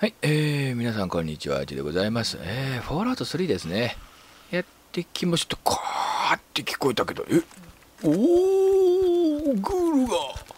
はい、皆さんこんにちは、アジでございます。フォールアウト3ですね。やってきました。カーって聞こえたけど、おー、グールが。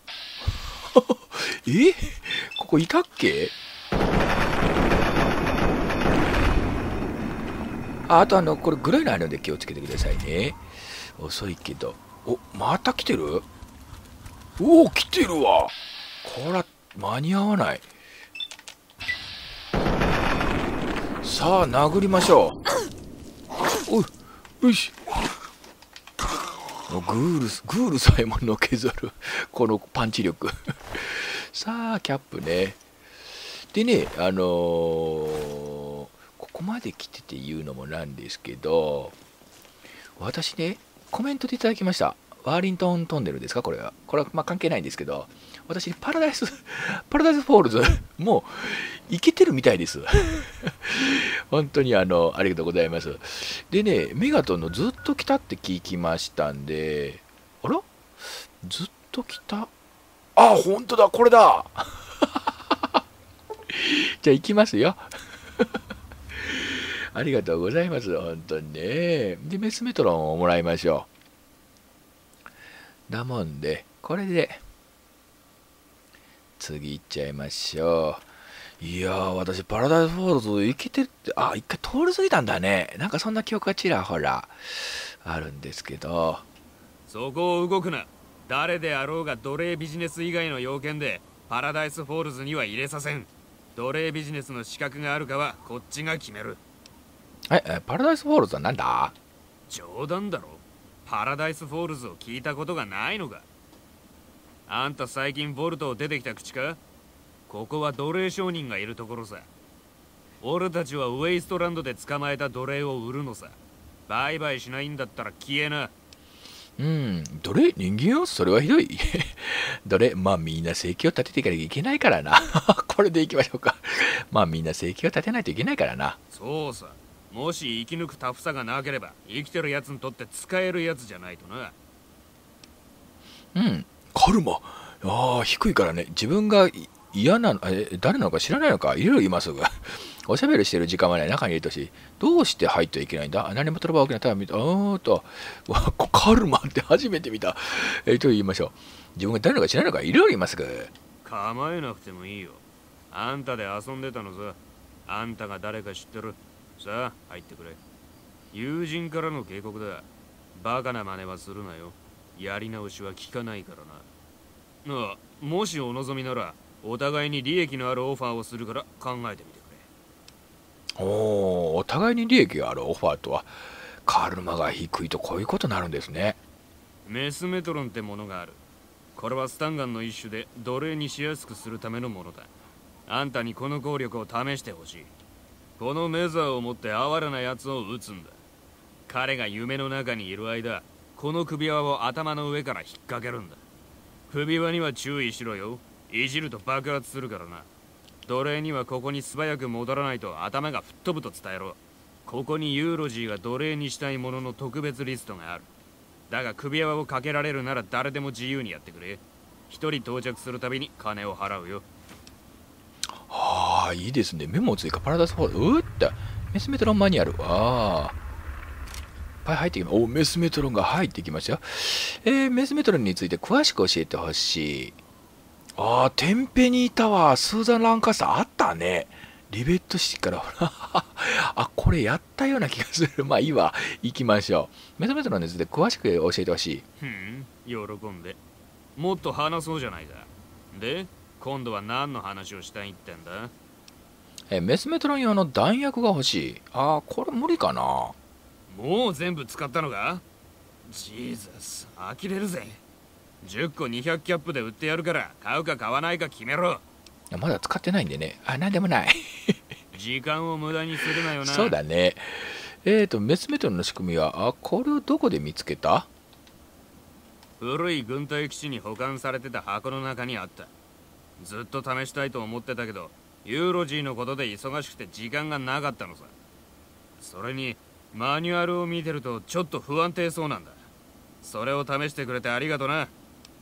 ここいたっけ？あとこれグレーのあるので気をつけてくださいね。遅いけど。また来てる？来てるわ。こら、間に合わない。さあ殴りましょう。よし。グールさえものけぞるこのパンチ力。さあキャップね。でねここまで来てて言うのもなんですけど、私ねコメントでいただきました。ワーリントントンネルですか？これはまあ関係ないんですけど、私パラダイスフォールズもういけてるみたいです。本当にありがとうございます。でね、メガトンのずっと来たって聞きましたんで、あらずっと来た、本当だ、これだ。じゃあ行きますよ。ありがとうございます。本当にね。で、メスメトロンをもらいましょう。だもんで、これで、次行っちゃいましょう。いやー、私、パラダイスフォールズ行けてるって、一回通り過ぎたんだね。なんかそんな記憶がちらほら、あるんですけど。 そこを動くな。誰であろうが奴隷ビジネス以外の要件で、パラダイスフォールズには入れさせん。奴隷ビジネスの資格があるかは、こっちが決める。 パラダイスフォールズはなんだ？ 冗談だろ。パラダイスフォールズを聞いたことがないのか？あんた最近ボルトを出てきた口か？ここは奴隷商人がいるところさ。俺たちはウェイストランドで捕まえた奴隷を売るのさ。売買しないんだったら消えな。 奴隷人間よ、それはひどい。奴隷、まあみんな生計を立てていかなきゃいけないからな。これでいきましょうか。まあみんな生計を立てないといけないからな。 そうさ。もし生き抜くタフさがなければ、生きてるやつにとって使えるやつじゃないとな。 カルマ。低いからね。自分が嫌なの、誰なのか知らないのか。いろいろ今すぐ。おしゃべりしてる時間はね、中に入れてほしい。どうして入ってはいけないんだ？何も取れば大きなタイム見た。カルマって初めて見た。と言いましょう。自分が誰なのか知らないのか。いろいろ今すぐ。 構えなくてもいいよ。あんたで遊んでたのさ。あんたが誰か知ってる。さあ、入ってくれ。友人からの警告だ。バカな真似はするなよ。やり直しは効かないからな。もしお望みなら、お互いに利益のあるオファーをするから考えてみてくれ。 お互いに利益があるオファーとは、カルマが低いとこういうことになるんですね。 メスメトロンってものがある。これはスタンガンの一種で奴隷にしやすくするためのものだ。あんたにこの効力を試してほしい。このメザーを持って哀れな奴を撃つんだ。彼が夢の中にいる間、この首輪を頭の上から引っ掛けるんだ。首輪には注意しろよ。いじると爆発するからな。奴隷にはここに素早く戻らないと頭が吹っ飛ぶと伝えろ。ここにユーロジーが奴隷にしたいものの特別リストがある。だが首輪をかけられるなら誰でも自由にやってくれ。一人到着するたびに金を払うよ。 いいですね。メモを追加、パラダイスフォール。メスメトロンマニュアル。いっぱい入ってきました。メスメトロンが入ってきましたよ。メスメトロンについて詳しく教えてほしい。テンペにいたわ。スーザン・ランカスターあったね。リベットシティからこれやったような気がする。まあいいわ。行きましょう。メスメトロンについて詳しく教えてほしい。 喜んで。もっと話そうじゃないか。で、今度は何の話をしたいってんだ？ メスメトロン用の弾薬が欲しい。これ無理かな。 もう全部使ったのか？ジーザス、呆れるぜ。10個200キャップで売ってやるから買うか買わないか決めろ。 まだ使ってないんでね。なんでもない。 時間を無駄にするなよな。 そうだね。メスメトロンの仕組みは、これをどこで見つけた？ 古い軍隊基地に保管されてた箱の中にあった。ずっと試したいと思ってたけど、ユーロジーのことで忙しくて時間がなかったのさ。それにマニュアルを見てるとちょっと不安定そうなんだ。それを試してくれてありがとな。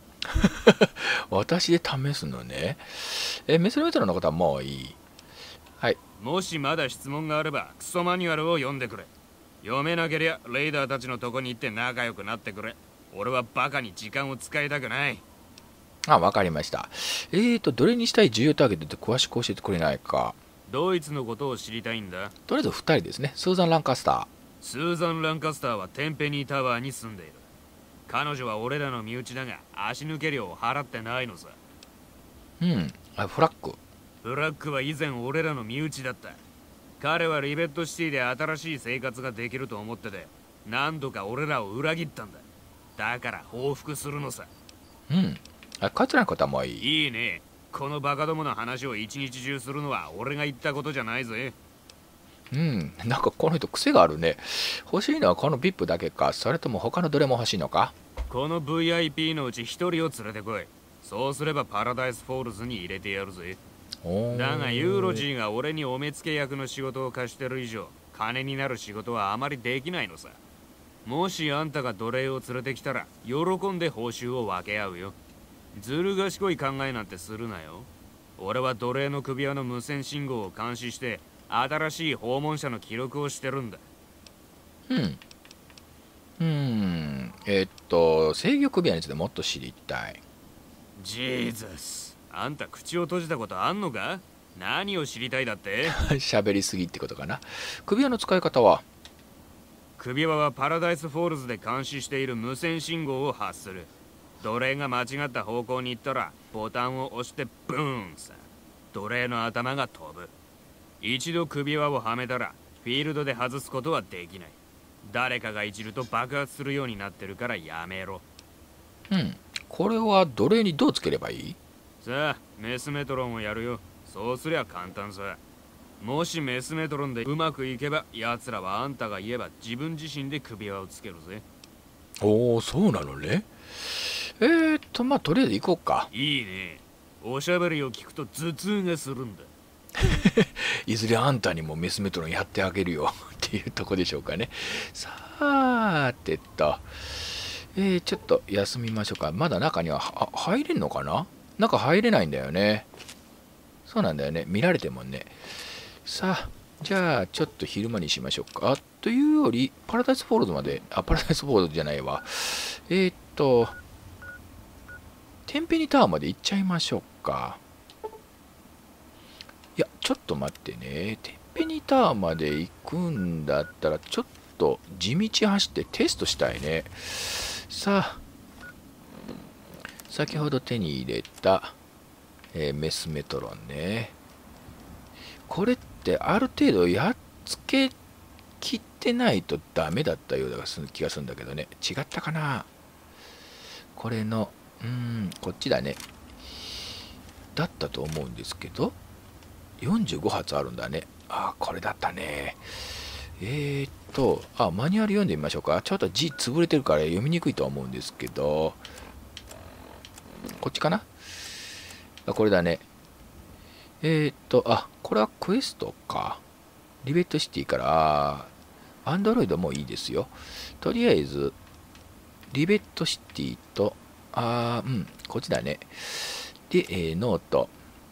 私で試すのね。メスメトロンのことはもういい。 はい。 もしまだ質問があればクソマニュアルを読んでくれ。読めなけりゃレイダーたちのとこに行って仲良くなってくれ。俺はバカに時間を使いたくない。 あ、わかりました。どれにしたい重要ターゲットって詳しく教えてくれないか。 ドイツのことを知りたいんだ。 とりあえず2人ですね。スーザン・ランカスター。 スーザン・ランカスターはテンペニータワーに住んでいる。彼女は俺らの身内だが足抜け料を払ってないのさ。 うん。あ、フラッグ。 フラッグは以前俺らの身内だった。彼はリベットシティで新しい生活ができると思ってて何度か俺らを裏切ったんだ。だから報復するのさ。 うん。あ、こちらのことはもういい。 いいね。このバカどもの話を一日中するのは俺が言ったことじゃないぜ。 うん。なんかこの人癖があるね。欲しいのはこの VIP だけか、それとも他のどれも欲しいのか。 この VIP のうち一人を連れてこい。そうすればパラダイスフォールズに入れてやるぜ。だがユーロジーが俺にお目付け役の仕事を貸してる以上金になる仕事はあまりできないのさ。もしあんたが奴隷を連れてきたら喜んで報酬を分け合うよ。ずる賢い考えなんてするなよ。俺は奴隷の首輪の無線信号を監視して新しい訪問者の記録をしてるんだ。 制御首輪についてもっと知りたい。 ジーザス、あんた口を閉じたことあんのか。何を知りたいだって喋りすぎってことかな。首輪の使い方は。 首輪はパラダイスフォールズで監視している無線信号を発する。奴隷が間違った方向に行ったらボタンを押してブーンさ。奴隷の頭が飛ぶ。一度首輪をはめたらフィールドで外すことはできない。誰かがいじると爆発するようになってるからやめろ。 これは奴隷にどうつければいい？ さあメスメトロンをやるよ。そうすりゃ簡単さ。もしメスメトロンでうまくいけば奴らはあんたが言えば自分自身で首輪をつけるぜ。 おお、そうなのね。まあとりあえず行こうか。 いいね。おしゃべりを聞くと頭痛がするんだいずれあんたにもメスメトロンやってあげるよっていうとこでしょうかね。さてと、ちょっと休みましょうか。まだ中には入れんのかな。中入れないんだよね。そうなんだよね。見られてもね。さあ、じゃあちょっと昼間にしましょうか。というよりパラダイスフォールズまで、パラダイスフォールズじゃないわ。テンペニタワーまで行っちゃいましょうか。いや、ちょっと待ってね。テンペニタワーまで行くんだったら、ちょっと地道走ってテストしたいね。さあ、先ほど手に入れた、メスメトロンね。これってある程度やっつけきってないとダメだったような気がするんだけどね。違ったかな。これの、こっちだね。だったと思うんですけど、45発あるんだね。これだったね。マニュアル読んでみましょうか。ちょっと字潰れてるから読みにくいとは思うんですけど、こっちかな。これだね。これはクエストか。リベットシティから、アンドロイドもいいですよ。とりあえず、リベットシティと、こっちだね。で、ノート。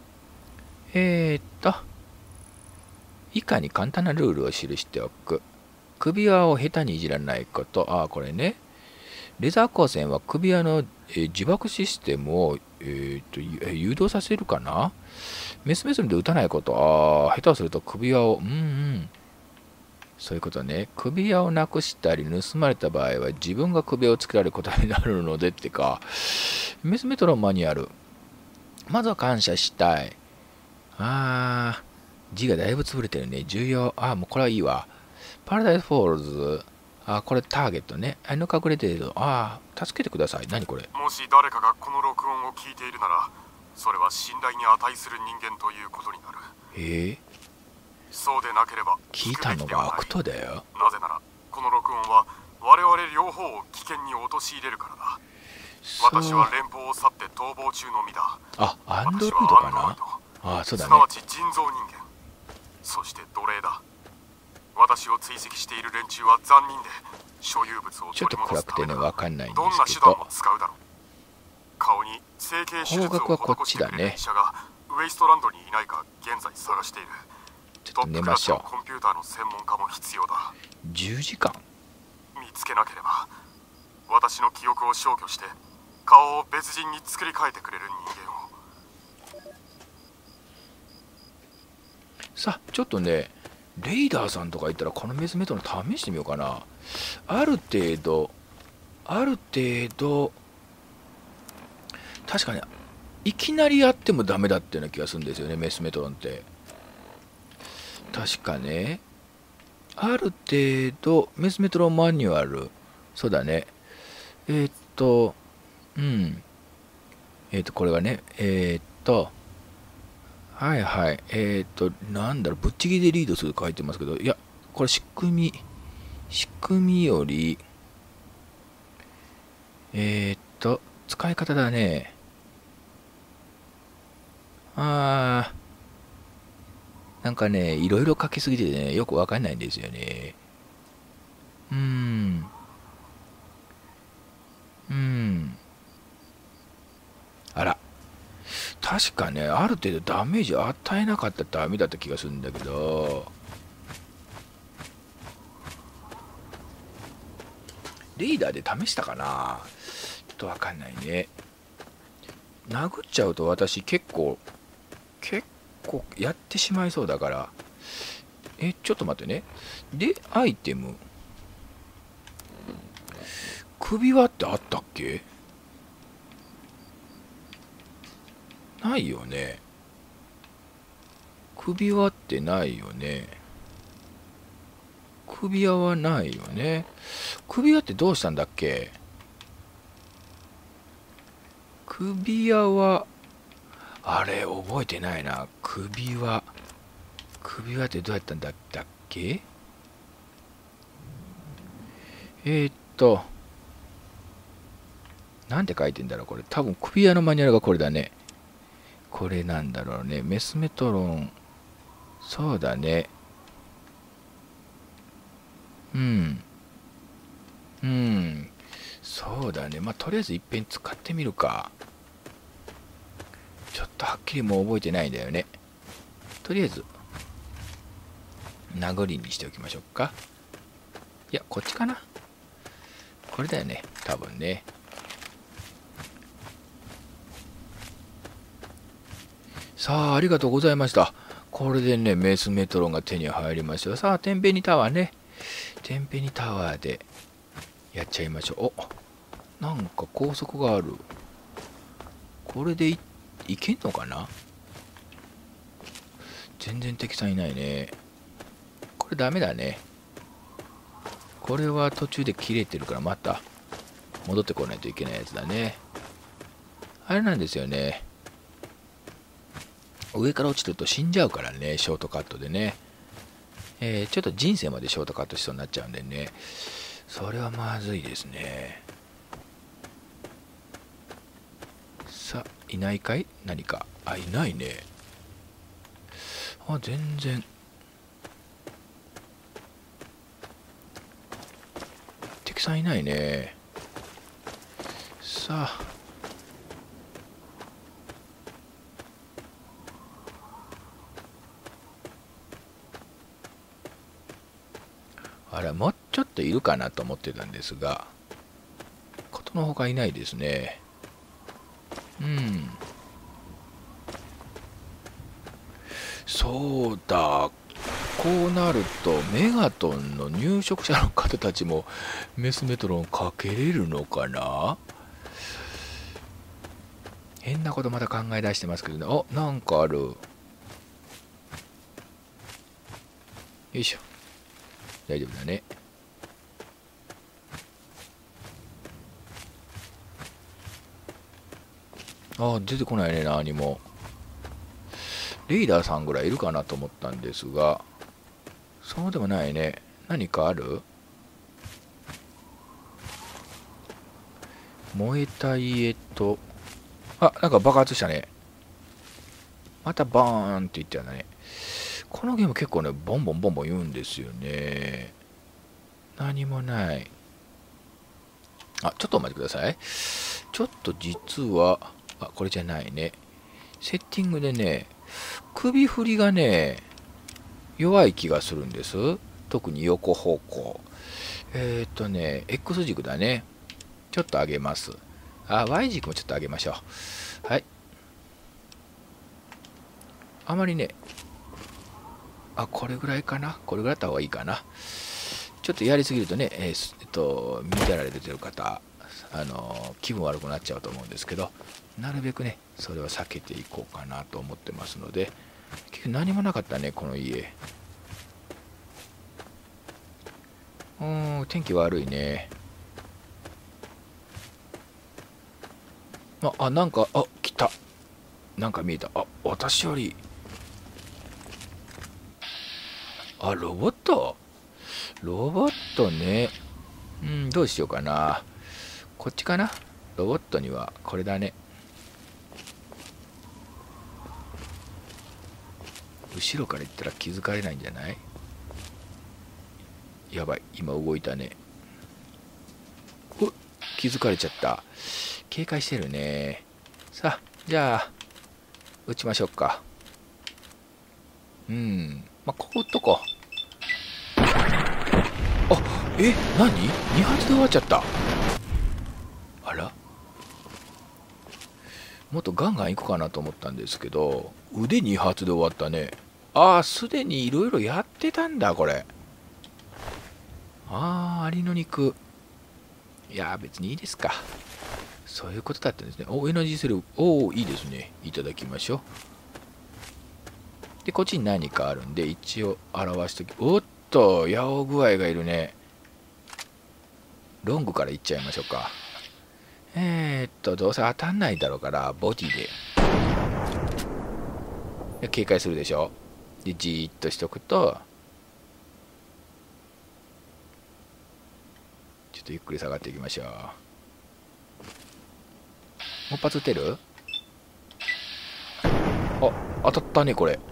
以下に簡単なルールを記しておく。首輪を下手にいじらないこと。これね。レザー光線は首輪の、自爆システムを、誘導させるかな。メスメスで撃たないこと。下手をすると首輪を、そういうことね。首輪をなくしたり盗まれた場合は自分が首輪をつけられることになるのでってか。メスメトロンマニュアル。まずは感謝したい。字がだいぶ潰れてるね。重要。もうこれはいいわ。パラダイスフォールズ。これターゲットね。隠れてる。助けてください。何これ。 もし誰かがこの録音を聞いているなら、それは信頼に値する人間ということになる。そうでなければ聞いたのが悪党だよ。 なぜならこの録音は我々両方を危険に陥れるからだ。私は連邦を去って逃亡中の身だ。 アンドロイドかな。そうだね。 すなわち人造人間、そして奴隷だ。私を追跡している連中は残忍で所有物を取り戻すためならどんな手段も使うだろう。顔に整形手術を施してくれる医者がウエストランドにいないか現在探している。 ちょっと寝ましょう。 コンピューターの専門家も必要だ。 10時間見つけなければ私の記憶を消去して顔を別人に作り変えてくれる人間を。 さあちょっとねレイダーさんとか言ったらこのメスメトロン試してみようかな。ある程度確かにいきなりやってもダメだっていうような気がするんですよね、メスメトロンって。確かね、ある程度メスメトロンマニュアル、そうだね、これがね、はいはい、なんだろう、ぶっちぎりでリードする書いてますけど、いや、これ仕組みより、使い方だね。なんかね、いろいろ書きすぎてね、よくわかんないんですよね。あら。確かね、ある程度ダメージ与えなかったらダメだった気がするんだけど、リーダーで試したかな？ちょっとわかんないね。殴っちゃうと私結構やってしまいそうだから。ちょっと待ってね。で、アイテム。首輪ってあったっけ？ないよね。首輪ってないよね。首輪はないよね。首輪ってどうしたんだっけ？首輪は、あれ、覚えてないな。首輪ってどうやったんだったっけ？なんて書いてんだろう、これ。多分、首輪のマニュアルがこれだね。これなんだろうね。メスメトロン。そうだね。そうだね。まあ、とりあえずいっぺん使ってみるか。ちょっとはっきりもう覚えてないんだよね。とりあえず、殴りにしておきましょうか。いや、こっちかな。これだよね。多分ね。さあ、ありがとうございました。これでね、メスメトロンが手に入りました。さあ、テンペニタワーね。テンペニタワーでやっちゃいましょう。お、なんか高速がある。これでいけんのかな？全然敵さんいないね。これダメだね。これは途中で切れてるからまた戻ってこないといけないやつだね。あれなんですよね。上から落ちると死んじゃうからね、ショートカットでね。ちょっと人生までショートカットしそうになっちゃうんでね。それはまずいですね。さあ、いないかい？何か。あ、いないね。あ、全然。敵さんいないね。さあ。あれ、もうちょっといるかなと思ってたんですが、ことのほかいないですね。そうだ。こうなると、メガトンの入植者の方たちもメスメトロンかけれるのかな？変なことまた考え出してますけどね。あ、なんかある。よいしょ。大丈夫だね。あ、出てこないね、何も。レイダーさんぐらいいるかなと思ったんですが、そうでもないね。何かある？燃えた家と、あ、なんか爆発したね。またバーンって言ってたね。このゲーム結構ね、ボンボンボンボン言うんですよね。何もない。あ、ちょっとお待ちください。ちょっと実は、あ、これじゃないね。セッティングでね、首振りがね、 弱い気がするんです。特に横方向。X 軸だね。ちょっと上げます。Y 軸もちょっと上げましょう。はい。あまりね、これぐらいかな。これぐらいだった方がいいかな。ちょっとやりすぎるとね、見てられてる方、気分悪くなっちゃうと思うんですけど、なるべくね、それは避けていこうかなと思ってますので、結局何もなかったね、この家。天気悪いね。なんか、来た。なんか見えた。私より。ロボットね。どうしようかな。こっちかな。ロボットにはこれだね。後ろから行ったら気づかれないんじゃない？やばい、今動いたね。気づかれちゃった。警戒してるね。さあ、じゃあ撃ちましょうか。ここ撃っとこう。何 ?2 発で終わっちゃった。あら、もっとガンガンいくかなと思ったんですけど、腕2発で終わったね。すでにいろいろやってたんだこれ。アリの肉。いや別にいいですか。そういうことだったんですね。エナジーセル。いいですね。いただきましょう。でこっちに何かあるんで一応表しとき。ヤオ具合がいるね。ロングからいっちゃいましょうか。どうせ当たんないだろうからボディで警戒するでしょ。でじーっとしとくと、ちょっとゆっくり下がっていきましょう。もう一発撃てる？当たったねこれ。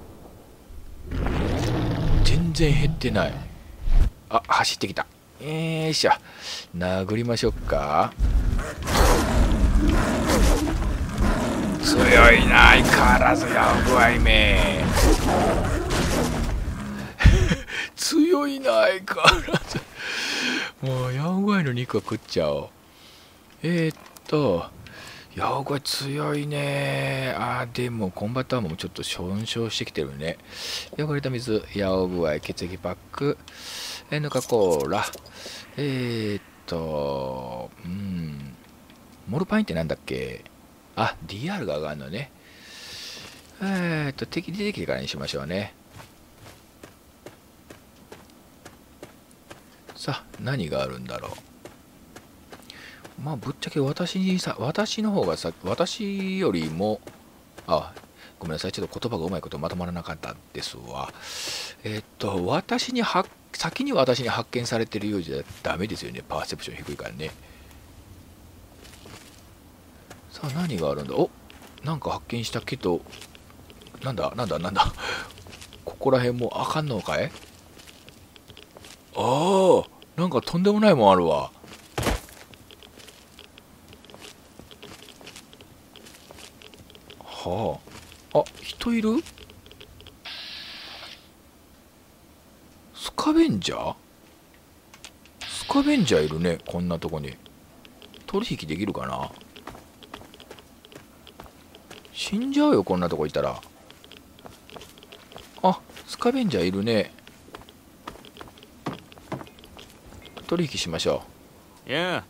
全然減ってない。走ってきた。よいしょ。殴りましょうか。強いな、相変わらずヤオ具合め。強いな、相変わらず。もうヤオ具合の肉は食っちゃおう。ヤオ具合強いね。でもコンバットアームもちょっと損傷してきてるね。汚れた水、ヤオ具合、血液パック、ヌカコーラ、モルパインってなんだっけ。DR が上がるのね。敵出てきてからにしましょうね。さあ、何があるんだろう。ぶっちゃけ私の方が私よりも、ごめんなさい、ちょっと言葉がうまいことまとまらなかったですわ。先に私に発見されてるようじゃダメですよね。パーセプション低いからね。さあ、何があるんだ。なんか発見したけど、なんだここら辺もあかんのかい。なんかとんでもないもんあるわ。人いる？スカベンジャーいるね。こんなとこに取引できるかな。死んじゃうよこんなとこいたら。スカベンジャーいるね。取引しましょう。 いや。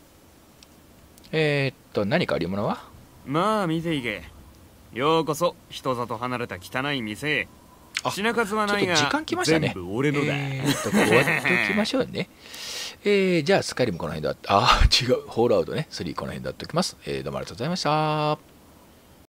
何かありものは？ 見ていけ。ようこそ人里離れた汚い店へ。品数はないがちょっと時間来ましたね。 全部俺のだ。 終わっておきましょうね。じゃあスカイリムこの辺で違うホールアウトね3この辺でやっておきます。どうもありがとうございました。